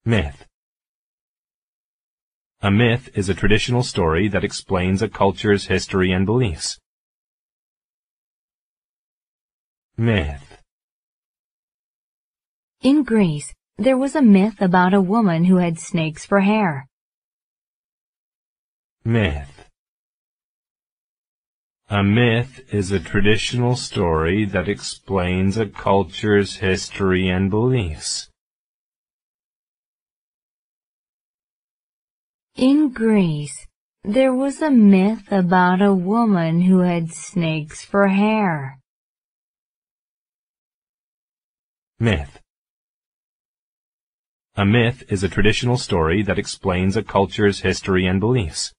Myth. A myth is a traditional story that explains a culture's history and beliefs. Myth. In Greece, there was a myth about a woman who had snakes for hair. Myth. A myth is a traditional story that explains a culture's history and beliefs. In Greece, there was a myth about a woman who had snakes for hair. Myth. A myth is a traditional story that explains a culture's history and beliefs.